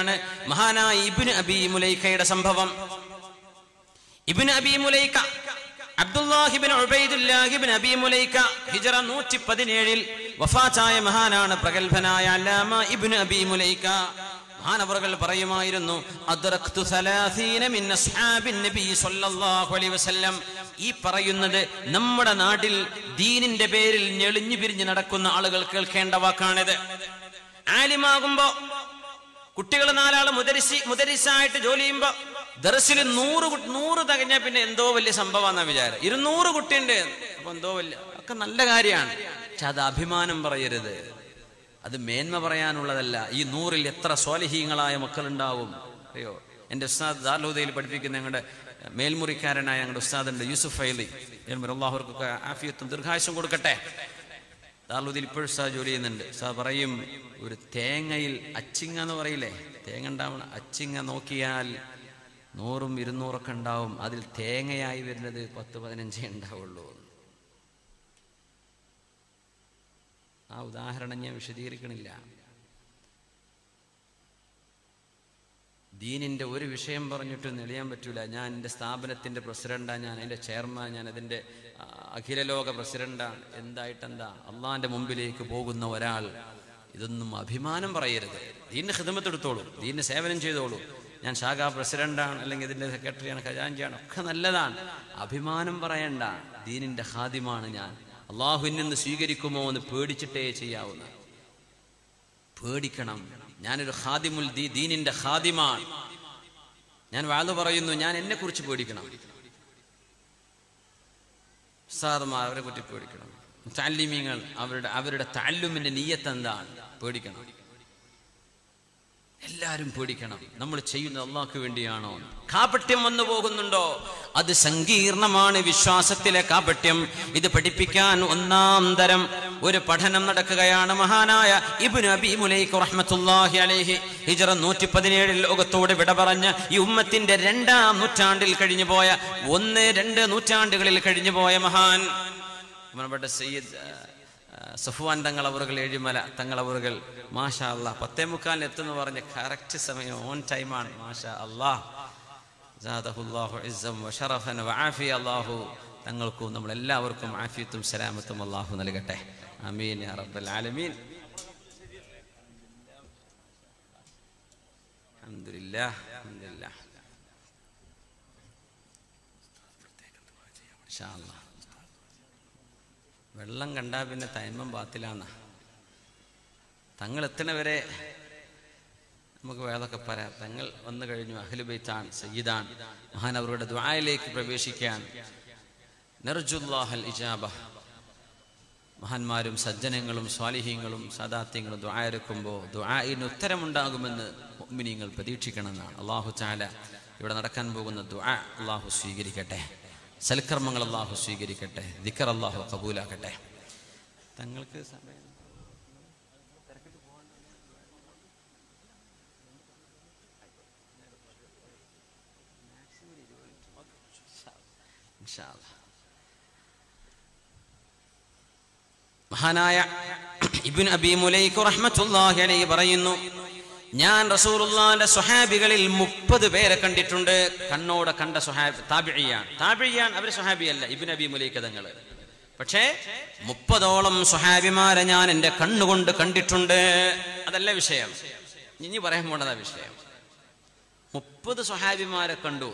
പറയുകയാണ് മഹാനായ ഇബ്നു അബീ മുലൈക്കയുടെ സംഭവം. ഇബ്നു അബീ മുലൈക്ക അബ്ദുല്ലാഹി ഇബ്നു ഉബൈദുല്ലാഹി ഇബ്നു അബീ മുലൈക്ക ഹിജ്റ 117 വഫാത്തായ മഹാനാണ് പ്രഗൽഭനായ അല്ലാമ ഇബ്നു അബീ മുലൈക്ക. മഹാനവറുകൾ പറയുമായിരുന്നു അദ്റക്തു 30 മിൻ അസ്ഹാബിൻ നബി സ്വല്ലല്ലാഹു അലൈഹി വസല്ലം. ഈ പറയുന്നത് നമ്മുടെ നാട്ടിൽ ദീനിന്റെ പേരിൽ ഞെളിഞ്ഞു പിരിഞ്ഞു നടക്കുന്ന ആളുകൾ കേൾക്കേണ്ട വാക്കാണിത്. ആലിമാകുമ്പോ കുട്ടികൾ 4 ആള് മുദരിസായിട്ട് ജോലി ചെയ്യുമ്പോ ദർസിൽ 100 തികഞ്ഞാൽ പിന്നെ എന്തോ വലിയ സംഭവമാണെന്ന വിചാരം. 200 കുട്ടിയുണ്ട് അപ്പൊ എന്തോ വലിയ ഒക്കെ നല്ല കാര്യമാണ്. പക്ഷെ അത് അഭിമാനം പറയരുത്, അത് മേന്മ പറയാനുള്ളതല്ല. ഈ 100-ൽ എത്ര സ്വാലിഹീങ്ങളായ മക്കളുണ്ടാവും അറിയോ? എൻ്റെ ഉസ്താദ് ദാർലുദയിൽ പഠിപ്പിക്കുന്ന ഞങ്ങളുടെ മേൽമുറിക്കാരനായ ഞങ്ങളുടെ ഉസ്താദുണ്ട് യൂസുഫ് ഫൈലി, അല്ലാഹുവർക്കൊക്കെ ആഫിയത്തും ദീർഘായുസ്സും കൊടുക്കട്ടെ. ദാർലുദയിൽ ഇപ്പോഴും ഉസ്താദ് ജോലി ചെയ്യുന്നുണ്ട്. ഉസ്താദ് പറയും, ഒരു തേങ്ങയിൽ അച്ചിങ്ങ എന്ന് പറയില്ലേ, തേങ്ങ ഉണ്ടാവണം, അച്ചിങ്ങ നോക്കിയാൽ 100-ഉം 200-ഒക്കെ ഉണ്ടാവും, അതിൽ തേങ്ങയായി വരുന്നത് 10-15 ഉണ്ടാവുള്ളൂ. ആ ഉദാഹരണം ഞാൻ വിശദീകരിക്കണില്ല. ദീനിന്റെ ഒരു വിഷയം പറഞ്ഞിട്ട് നെളിയാൻ പറ്റൂല. ഞാൻ എൻ്റെ സ്ഥാപനത്തിന്റെ പ്രസിഡന്റാണ്, ഞാൻ അതിൻ്റെ ചെയർമാൻ, ഞാൻ അതിൻ്റെ അഖിലലോക പ്രസിഡന്റാണ്. എന്തായിട്ടെന്താ? അള്ളാന്റെ മുമ്പിലേക്ക് പോകുന്ന ഒരാൾ ഇതൊന്നും അഭിമാനം പറയരുത്. ദീനിന് ഖിദ്മത്ത് എടുത്തോളൂ, ദീനിന് സേവനം ചെയ്തോളൂ. ഞാൻ ശാഖാ പ്രസിഡന്റാണ്, അല്ലെങ്കിൽ ഇതിൻ്റെ സെക്രട്ടറിയാണ്, ഖജാൻജിയാണ്, ഒക്കെ നല്ലതാണ്. അഭിമാനം പറയണ്ട. ദീനിന്റെ ഖാദിമാണ് ഞാൻ. അള്ളാഹുവിൽ നിന്ന് സ്വീകരിക്കുമോ എന്ന് പേടിച്ചിട്ടേ ചെയ്യാവുന്ന. പേടിക്കണം. ഞാനൊരു ഖാദിമുൽ ദീനിന്റെ ഖാദിമാണ്. ഞാൻ വാദ പറയുന്നു, ഞാൻ എന്നെ കുറിച്ച് പേടിക്കണം. ഉസ്താദുമാർ അവരെ കുറിച്ച് പേടിക്കണം. മുതഅല്ലിമീങ്ങൾ അവരുടെ തഅല്ലുമിന്റെ നിയ്യത്ത് എന്താണ്? പേടിക്കണം. എല്ലാവരും പേടിക്കണം. നമ്മൾ ചെയ്യുന്നത് അള്ളാഹ്ക്ക് വേണ്ടിയാണോ? കാപട്യം വന്നു പോകുന്നുണ്ടോ? അത് സങ്കീർണമാണ് വിശ്വാസത്തിലെ കാപട്യം. ഇത് പഠിപ്പിക്കാൻ 1-ാം തരം ഒരു പഠനം നടക്കുകയാണ്. മഹാനായ ഇബ്നു അബീ മുലൈക റഹ്മത്തുള്ളാഹി അലൈഹി ഹിജ്റ 117 ലോകത്തോട് വിട പറഞ്ഞ ഈ ഉമ്മത്തിന്റെ 2-ാം നൂറ്റാണ്ടിൽ കഴിഞ്ഞുപോയ 1-2 നൂറ്റാണ്ടുകളിൽ കഴിഞ്ഞുപോയ മഹാൻ ബഹുമാനപ്പെട്ട സയ്യിദ് സഫ്വാൻ തങ്ങൾ അവറുകൾ, ഏഴിമല തങ്ങൾ അവറുകൾ, മാഷാ അല്ലാഹ് 10:45 എത്തുന്നു പറഞ്ഞ കറക്റ്റ് സമയം, ഓൺ ടൈമാണ്. മാഷാ അല്ലാഹ്, ജാദഹുല്ലാഹു ഇസ്സം വശറഫൻ വആഫിയ. അല്ലാഹു തങ്ങൾക്കും നമ്മളെല്ലാവർക്കും ആഫിയത്തും സലാമത്തും അല്ലാഹു നൽകട്ടെ. ആമീൻ യാ റബ്ബൽ ആലമീൻ. അൽഹംദുലില്ലാഹ് അൽഹംദുലില്ലാഹ്. ഇൻഷാ അല്ലാഹ് വെള്ളം കണ്ടാ പിന്നെ തൈമം ബാത്തിലാന്ന. തങ്ങൾ എത്തണവരെ നമുക്ക് വേദമൊക്കെ പറയാം. തങ്ങൾ വന്നു കഴിഞ്ഞു, അഹ്ലു ബൈത്താണ്, സയ്യിദാണ്. മഹാൻ അവരുടെ ദുആയിലേക്ക് പ്രവേശിക്കാൻ നർജുല്ലാഹൽ ഇജാബ. മഹാന്മാരും സജ്ജനങ്ങളും സ്വാലിഹീങ്ങളും സാദാത്യങ്ങളും ദുആ ഇറക്കുമ്പോൾ ദുആഇന് ഉത്തരമുണ്ടാകുമെന്ന് മുഅ്മിനീങ്ങൾ പ്രതീക്ഷിക്കണമെന്നാണ്. അല്ലാഹു തആല ഇവിടെ നടക്കാൻ പോകുന്ന ദുആ അല്ലാഹു സ്വീകരിക്കട്ടെ. സൽക്കർമ്മങ്ങൾ അല്ലാഹു സ്വീകരിക്കട്ടെ. ദിക്ർ അല്ലാഹു ഖബൂലാക്കട്ടെ. തങ്ങൾക്ക് സമയം മഹാനായ ഇബ്നു അബീ മുലൈക റഹ്മത്തുള്ളാഹി അലൈഹി പറയുന്നു, ഞാൻ റസൂലുള്ളാഹിന്റെ സ്വഹാബികളിൽ 30 പേരെ കണ്ടിട്ടുണ്ട്. കണ്ണോടെ കണ്ട സ്വഹാബി താബിഇയാണ്. അവർ സ്വഹാബിയല്ല, ഇബ്നു അബീ മുലൈക തങ്ങൾ. പക്ഷേ 30ഓളം സ്വഹാബിമാരെ ഞാൻ എൻ്റെ കണ്ണുകൊണ്ട് കണ്ടിട്ടുണ്ട്. അതല്ല വിഷയം, ഇനി പറയാൻ പോണതാ വിഷയം. 30 സ്വഹാബിമാരെ കണ്ടു.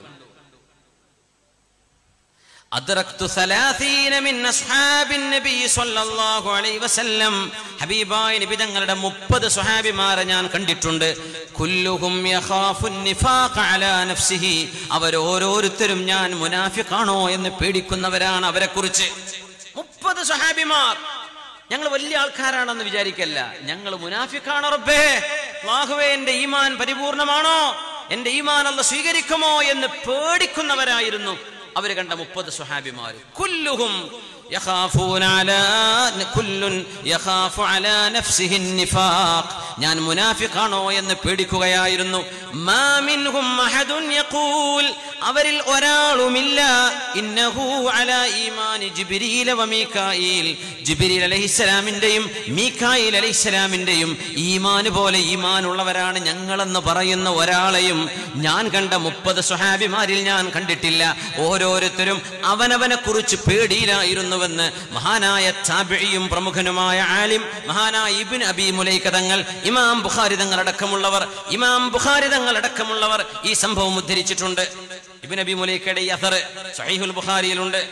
അദ്റക്തു 30 മിൻ അസ്ഹാബിൻ നബി സ്വല്ലല്ലാഹു അലൈഹി വസല്ലം. ഹബീബായ നബി തങ്ങളുടെ 30 സ്വഹാബിമാരെ ഞാൻ കണ്ടിട്ടുണ്ട്. കുല്ലുഹും യഖാഫുൻ നിഫാഖ അലാ നഫ്സിഹി. അവരോരോരുത്തരും ഞാൻ മുനാഫിഖാണോ എന്ന് പേടിക്കുന്നവരാണ്. അവരെ കുറിച്ച് 30 സ്വഹാബിമാർ. ഞങ്ങൾ വലിയ ആൾക്കാരാണെന്ന് വിചാരിക്കല്ല, ഞങ്ങൾ മുനാഫിഖാണ്. റബ്ബേ, അല്ലാഹുവേ, എൻ്റെ ഈമാൻ പരിപൂർണമാണോ, എൻ്റെ ഈമാൻ അല്ലാഹു സ്വീകരിക്കുമോ എന്ന് പേടിക്കുന്നവരായിരുന്നു അവർ കണ്ട 30 സ്വഹാബിമാർ. കുല്ലുഹും യഖാഫൂന അലാ കുല്ലുൻ യഖാഫു അലാ നഫ്സിഹി നിഫാഖ്. ഞാൻ മുനാഫിഖാണോ എന്ന് പേടിക്കുകയായിരുന്നു. മാ മിൻഹും അഹദുൻ യഖൂൽ അവരിൽ ഒരാളുമില്ല ഇന്നഹു അലാ ഈമാനി ജിബ്രീൽ വ മീകായിൽ ജിബ്രീൽ അലൈഹിസ്സലാമിന്റെയും മീകായിൽ അലൈഹിസ്സലാമിന്റെയും ഈമാൻ പോലെ ഈമാനുള്ളവരാണ് ഞങ്ങളെന്ന് പറയുന്ന ഒരാളെയും ഞാൻ കണ്ട 30 സ്വഹാബിമാരിൽ ഞാൻ കണ്ടിട്ടില്ല. ഓരോരുത്തരും അവനവനെ കുറിച്ച് പേടിയിലായിരുന്നുവെന്ന് മഹാനായ താബിഈയും പ്രമുഖനുമായ ആലിം മഹാനായ ഇബ്നു അബീ മുലൈക തങ്ങൾ, ഇമാം ബുഖാരി തങ്ങൾ അടക്കമുള്ളവർ ഈ സംഭവം ഉദ്ധരിച്ചിട്ടുണ്ട്. ഇബ്നു അബീ മുലൈകയുടെ ഈ അഥർ സ്വഹീഹുൽ ബുഖാരിയിലുണ്ട്.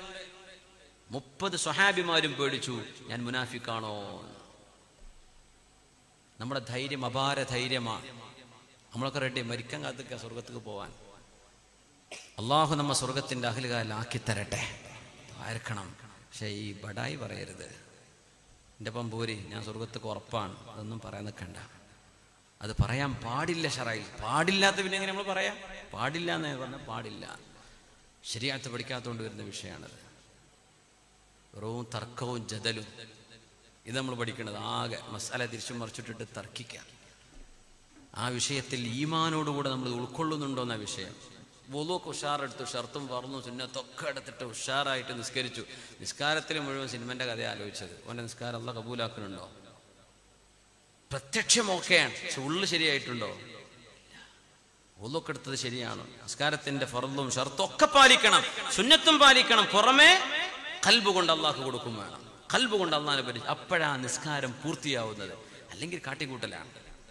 30 സ്വഹാബിമാരും പേടിച്ചു, ഞാൻ മുനാഫിക്കാണോ? നമ്മുടെ ധൈര്യം അപാര ധൈര്യമാണ്. നമ്മളൊക്കെ റെഡി, മരിക്കാൻ കാത്തിക്ക സ്വർഗത്തേക്ക് പോവാൻ. അള്ളാഹു നമ്മ സ്വർഗത്തിന്റെ അഹ്ലുകാരിലാക്കി തരട്ടെ, ആർക്കണം. പക്ഷെ ഈ ബടായി പറയരുത്. എൻ്റെ ഒപ്പം പോരി, ഞാൻ സ്വർഗത്തേക്ക് ഉറപ്പാണ്, അതൊന്നും പറയാൻ നിൽക്കണ്ട. അത് പറയാൻ പാടില്ല. ശറയിൽ പാടില്ലാത്ത പിന്നെ എങ്ങനെ നമ്മൾ പറയാം? പാടില്ല എന്ന് പറഞ്ഞാൽ പാടില്ല. ശരീഅത്ത് പഠിക്കാത്തതുകൊണ്ട് വരുന്ന വിഷയമാണത്. വെറും തർക്കവും ജദലും ഇത് നമ്മൾ പഠിക്കേണ്ടത്. ആകെ മസാല തിരിച്ചും മറിച്ചിട്ടിട്ട് തർക്കിക്കുക. ആ വിഷയത്തിൽ ഈമാനോടുകൂടെ നമ്മൾ ഉൾക്കൊള്ളുന്നുണ്ടോ എന്ന വിഷയം. വുളുക്ക് ഉഷാറെടുത്തു, ഷർത്തും പറന്നു സുന്നത്തൊക്കെ എടുത്തിട്ട് ഉഷാറായിട്ട് നിസ്കരിച്ചു. നിസ്കാരത്തിൽ മുഴുവൻ സിനിമന്റെ കഥ ആലോചിച്ചത്. ഓൻ്റെ നിസ്കാരം അല്ലാഹ് കബൂലാക്കുന്നുണ്ടോ? പ്രത്യക്ഷം ഓക്കെയാണ്, പക്ഷെ ഉള്ളു ശരിയായിട്ടുണ്ടോ? വുളുക്ക് എടുത്തത് ശരിയാണോ? നിസ്കാരത്തിന്റെ ഫർളും ഷർത്തും ഒക്കെ പാലിക്കണം, സുന്നത്തും പാലിക്കണം. പുറമെ ഖൽബ് കൊണ്ട് അള്ളാഹ് കൊടുക്കും വേണം. ഖൽബ് കൊണ്ട് അള്ളാഹിനെ പറ്റി അപ്പോഴാണ് നിസ്കാരം പൂർത്തിയാവുന്നത്. അല്ലെങ്കിൽ കാട്ടിക്കൂട്ടലാണ്.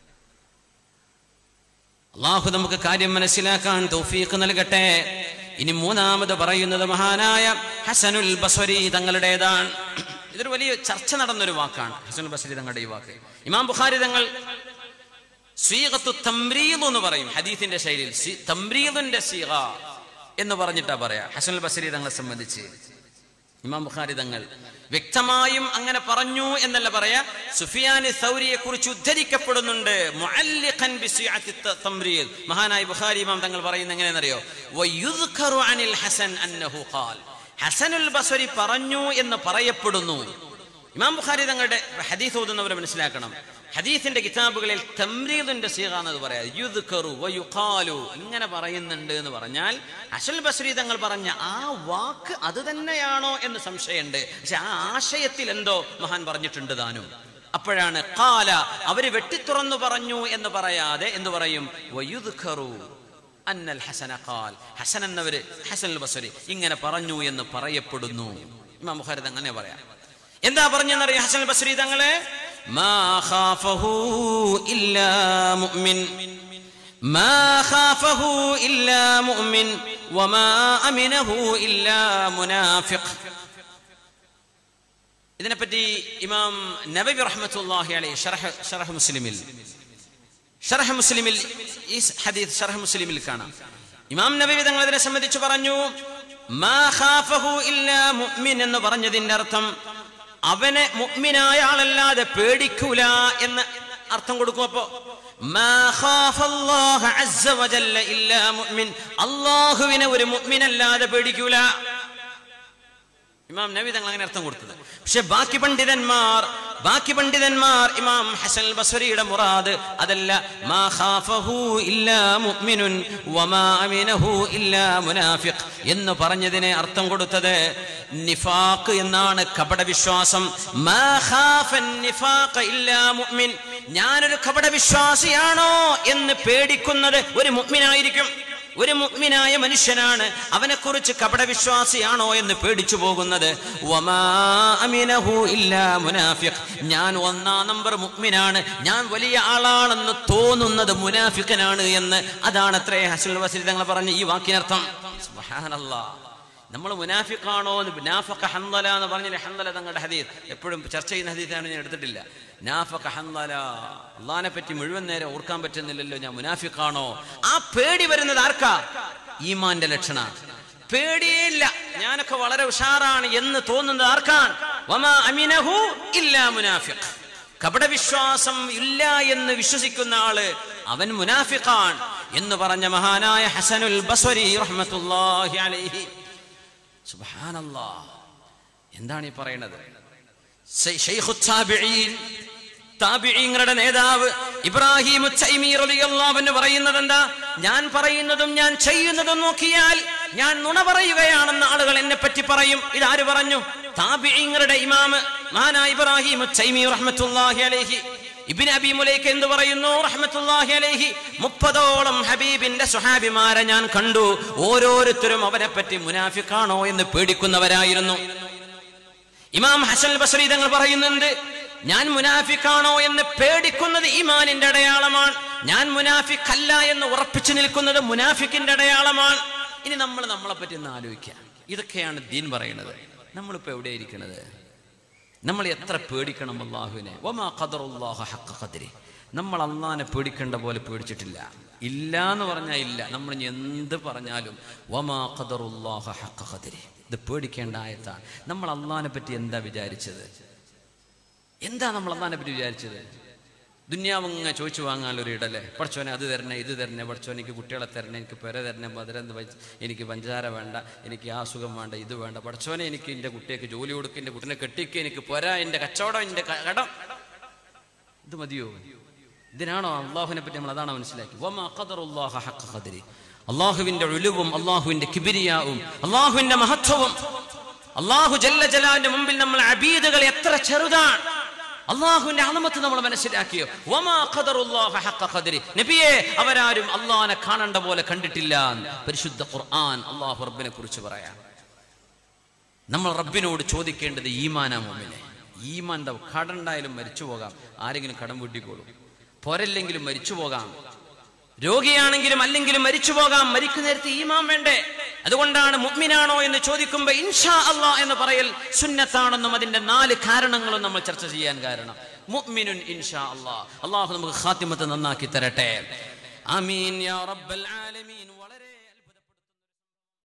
അള്ളാഹു നമുക്ക് കാര്യം മനസ്സിലാക്കാൻ തൗഫീഖ് നൽകട്ടെ. ഇനി മൂന്നാമത് പറയുന്നത് മഹാനായ ഹസനുൽ ബസ്വരി തങ്ങളുടേതാണ്. ഇതൊരു വലിയ ചർച്ച നടന്നൊരു വാക്കാണ് ഹസനുൽ ബസ്വരി തങ്ങളുടെ ഈ വാക്ക്. ഇമാം ബുഖാരി തങ്ങൾ സീഗത്തു തംരീദ് എന്ന് പറയും ഹദീസിന്റെ ശൈലിയിൽ. തംരീദിന്റെ സീഗ എന്ന് പറഞ്ഞിട്ടാ പറയാ ഹസനുൽ ബസ്വരി തങ്ങളെ സംബന്ധിച്ച്. ഇമാം ബുഖാരി തങ്ങൾ വ്യക്തമായും അങ്ങനെ പറഞ്ഞു എന്നല്ല പറയാ. സുഫിയാൻ സൗരിയെ കുറിച്ച് ഉദ്ധരിക്കപ്പെടുന്നുണ്ട് മുഅല്ലിഖൻ ബിസിഅത്തി തംരീദ്. മഹാനായ ബുഖാരി ഇമാം തങ്ങൾ പറയുന്നത് എങ്ങനെയെന്നറിയോ? വയുദ്കറു അനിൽ ഹസൻ അന്നഹു ഖാൽ, ഹസനുൽ ബസ്വരി പറഞ്ഞു എന്ന് പറയപ്പെടുന്നു. ഇമാം ബുഖാരി തങ്ങളുടെ ഹദീസ് ഓതുന്നവരെ മനസ്സിലാക്കണം, ഹദീസിന്റെ കിതാബുകളിൽ തംരീദിന്റെ സീഗ എന്നത് പറയാം. യുദ്കറു വയുഖാലു ഇങ്ങനെ പറയുന്നുണ്ട് എന്ന് പറഞ്ഞാൽ ഹസനുൽ ബസ്വരി തങ്ങൾ പറഞ്ഞ ആ വാക്ക് അത് തന്നെയാണോ എന്ന് സംശയമുണ്ട്. പക്ഷെ ആ ആശയത്തിൽ എന്തോ മഹാൻ പറഞ്ഞിട്ടുണ്ട് താനും. അപ്പോഴാണ് ഖാല, അവര് വെട്ടിത്തുറന്നു പറഞ്ഞു എന്ന് പറയാതെ എന്തു പറയും? വയുദ്കറു അന്നൽ ഹസന ഖാൽ, ഹസൻ എന്നവര് ഹസനുൽ ബസ്വരി ഇങ്ങനെ പറഞ്ഞു എന്ന് പറയപ്പെടുന്നു. ഇമാം ബുഖാരി തങ്ങൾ അങ്ങനെ പറയാം. എന്താ പറഞ്ഞെന്നറിയാം ഹസനുൽ ബസ്വരി തങ്ങളെ? മാ ഖാഫഹു ഇല്ലാ മുഅ്മിൻ, മാ ഖാഫഹു ഇല്ലാ മുഅ്മിൻ വമാ അമിനഹു ഇല്ലാ മുനാഫിഖ്. ഇതിനെപ്പറ്റി ഇമാം നബവി റഹ്മത്തുള്ളാഹി അലൈഹി ശറഹ് മുസ്ലിമിൽ ഈ ഹദീസ് ശറഹ് മുസ്ലിമിൽ കാണാം. ഇമാം നബവി തങ്ങൾ ഇതിനെ സംബന്ധിച്ച് പറഞ്ഞു, മാ ഖാഫഹു ഇല്ലാ മുഅ്മിൻ എന്ന് പറഞ്ഞതിന്റെ അർത്ഥം അവനെ മുഅ്മിനായ ആളല്ലാതെ പേടിക്കൂല എന്ന് അർത്ഥം കൊടുക്കും. അപ്പോ മാ ഖാഫല്ലാഹ അസ്സ വജല്ല ഇല്ലാ മുഅ്മിൻ, അല്ലാഹുവിനെ ഒരു മുഅ്മിനല്ലാതെ പേടിക്കൂല. ഇമാം നബവി തങ്ങൾ അങ്ങനെ അർത്ഥം കൊടുത്തത്. പക്ഷെ ബാക്കി പണ്ഡിതന്മാർ ഇമാം ഹസൻ ബസ്വരിയുടെ മുറാദ് അതല്ല. മാ ഖാഫഹു ഇല്ലാ മുഅ്മിനുൻ വമാ അമിനഹു ഇല്ലാ മുനാഫിഖ് എന്ന് പറഞ്ഞതിനെ അർത്ഥം കൊടുത്തത് നിഫാഖ് എന്നാണ്, കപടവിശ്വാസം. മാ ഖാഫൻ നിഫാഖ ഇല്ലാ മുഅ്മിൻ, ഞാനൊരു കപടവിശ്വാസിയാണോ എന്ന് പേടിക്കുന്നത് ഒരു മുഅ്മിനായിരിക്കും. ഒരു മുഅ്മിനായ മനുഷ്യനാണ് അവനെക്കുറിച്ച് കപടവിശ്വാസിയാണോ എന്ന് പേടിച്ചു പോകുന്നത്. വമാ അമിനഹു ഇല്ലാ മുനാഫിഖ്, ഞാൻ 1-ാം നമ്പർ മുഅ്മിനാണ്, ഞാൻ വലിയ ആളാണെന്ന് തോന്നുന്നത് മുനാഫിഖനാണ് എന്ന്. അതാണ് അത്രേ ഹസനുൽ ബസ്വരി തങ്ങൾ പറഞ്ഞ ഈ വാക്കിനർത്ഥം. സുബ്ഹാനല്ലാഹ്, നമ്മൾ മുനാഫിഖാണോ എന്ന് നാഫഖ ഹൻദല എന്ന് പറഞ്ഞില്ലേ, ഹൻദല തങ്ങളുടെ ഹദീസ് എപ്പോഴും ചർച്ച ചെയ്യുന്ന ഹദീസാണ്, ഞാൻ എടുത്തിട്ടില്ല. നാഫഖ ഹൻദല, അള്ളാഹിനെ പറ്റി മുഴുവൻ നേരം ഓർക്കാൻ പറ്റുന്നില്ലല്ലോ, ഞാൻ മുനാഫിഖാണോ? ആ പേടി വരുന്നത് ആർക്കാ? ഈമാന്റെ ലക്ഷണ. പേടിയില്ല, ഞാനൊക്കെ വളരെ ഉഷാറാണ് എന്ന് തോന്നുന്നത് ആർക്കാണ്? വമാ അമിനഹു ഇല്ലാ മുനാഫിഖ്, കപടവിശ്വാസം ഇല്ല എന്ന് വിശ്വസിക്കുന്ന ആള് അവൻ മുനാഫിഖാൻ എന്ന് പറഞ്ഞ മഹാനായ ഹസനുൽ ബസ്വരി റഹ്മത്തുള്ളാഹി അലൈഹി. സുബ്ഹാനല്ലാഹ്, എന്താണ് ഈ പറയുന്നത്? ശൈഖുത് താബിഈൻ താബിഈങ്ങളുടെ നേതാവ് ഇബ്രാഹിം തൈമി റളിയല്ലാഹു അൻഹു പറയുന്നത് എന്താ? ഞാൻ പറയുന്നതും ഞാൻ ചെയ്യുന്നതും നോക്കിയാൽ ഞാൻ നുണ പറയുകയാണെന്ന് ആളുകൾ എന്നെ പറ്റി പറയും. ഇതാര് പറഞ്ഞു? താബിഈങ്ങളുടെ ഇമാമ് മഹാനായ ഇബ്രാഹിം തൈമി റഹ്മത്തുള്ളാഹി അലൈഹി. ഇബ്നു അബീ മുലൈക എന്ത് പറയുന്നു റഹ്മത്തുള്ളാഹി അലൈഹി? 30ഓളം ഹബീബിന്റെ സ്വഹാബിമാരെ ഞാൻ കണ്ടു. ഓരോരുത്തരും അവനെ പറ്റി മുനാഫിഖാണോ എന്ന് പേടിക്കുന്നവരായിരുന്നു. ഇമാം ഹസൻ ബസ്രി തങ്ങൾ പറയുന്നുണ്ട്, ഞാൻ മുനാഫിഖാണോ എന്ന് പേടിക്കുന്നത് ഈമാനിന്റെ അടയാളമാണ്, ഞാൻ മുനാഫിഖല്ല എന്ന് ഉറപ്പിച്ചു നിൽക്കുന്നത് മുനാഫിക്കിന്റെ അടയാളമാണ്. ഇനി നമ്മൾ നമ്മളെ പറ്റി ഒന്ന് ആലോചിക്കാം. ഇതൊക്കെയാണ് ദീൻ പറയുന്നത്. നമ്മളിപ്പോ എവിടെ ഇരിക്കുന്നത്? നമ്മൾ എത്ര പേടിക്കണം അല്ലാഹുവിനെ? വമാ ഖദറുല്ലാഹ ഹഖ ഖദ്രി. നമ്മൾ അല്ലാഹുവിനെ പേടിക്കേണ്ട പോലെ പേടിച്ചിട്ടില്ല. ഇല്ല എന്ന് പറഞ്ഞാൽ ഇല്ല, നമ്മൾ എന്ത് പറഞ്ഞാലും വമാ ഖദറുല്ലാഹ ഹഖ ഖദ്രി. ഇത് പേടിക്കേണ്ട ആയത്താണ്. നമ്മൾ അല്ലാഹുവിനെ പറ്റി എന്താ വിചാരിച്ചത്? എന്താ നമ്മൾ അല്ലാഹുവിനെ പറ്റി വിചാരിച്ചത്? ദുന്യാവങ്ങ ചോദിച്ചു വാങ്ങാനൊരു ഇടല്ലേ? പഠിച്ചോനെ അത് തരണേ, ഇത് തരണേ, പഠിച്ചോനെ എനിക്ക് കുട്ടികളെ തരണേ, എനിക്ക് പെര തരണേ, മധുരം എനിക്ക് പഞ്ചാര വേണ്ട, എനിക്ക് ആ സുഖം വേണ്ട, ഇത് വേണ്ട, പഠിച്ചോനെ എനിക്ക് എൻ്റെ കുട്ടിക്ക് ജോലി കൊടുക്കുക, എൻ്റെ കുട്ടിനെ കെട്ടിക്കുക, എനിക്ക് പോരാ, എൻ്റെ കച്ചവടം, എൻ്റെ കടം, ഇത് മതിയോ? ഇതിനാണോ അള്ളാഹുവിനെ പറ്റി നമ്മൾ അതാണ് മനസ്സിലാക്കി? വമാ ഖദറുല്ലാഹ ഹഖ ഖദ്രി. അള്ളാഹുവിന്റെ ഉലുവും അള്ളാഹുവിന്റെ കിബ്രിയാവും അള്ളാഹുവിന്റെ മഹത്വവും അള്ളാഹു ജല്ല ജലാലിന്റെ മുമ്പിൽ നമ്മൾ അബീദുകൾ എത്ര ചെറുതാണ്. അള്ളാഹുവിന്റെ അളമത്ത് നമ്മൾ മനസ്സിലാക്കിയോ? വമാ ഖദറുല്ലാഹ ഹഖ ഖദ്രി. നബിയെ, അവരാരും അള്ളാഹിനെ കാണേണ്ട പോലെ കണ്ടിട്ടില്ല. പരിശുദ്ധ ഖുർആൻ അള്ളാഹു റബ്ബിനെ കുറിച്ച് പറയാം. നമ്മൾ റബ്ബിനോട് ചോദിക്കേണ്ടത് ഈമാനാ മുഅ്മിനെ. ഈമാൻ എന്താ? കടണ്ടായാലും മരിച്ചു പോകാം, ആരെങ്കിലും കടം വീട്ടിക്കോളും, പോരല്ലെങ്കിലും മരിച്ചു പോകാം, രോഗിയാണെങ്കിലും അല്ലെങ്കിലും മരിച്ചു പോകാം. മരിക്കുന്ന നേരത്തെ ഈമാൻ വേണ്ടേ? അതുകൊണ്ടാണ് മുഅ്മിനാണോ എന്ന് ചോദിക്കുമ്പോ ഇൻഷാ അല്ലാഹ് എന്ന് പറയൽ സുന്നത്താണെന്നും അതിന്റെ 4 കാരണങ്ങളും നമ്മൾ ചർച്ച ചെയ്യാൻ കാരണം. മുഅ്മിനുൻ ഇൻഷാ അല്ലാഹ്. അല്ലാഹു നമുക്ക് ഖാത്തിമത്ത് നന്നാക്കി തരട്ടെ. ആമീൻ യാ റബ്ബൽ ആലമീൻ.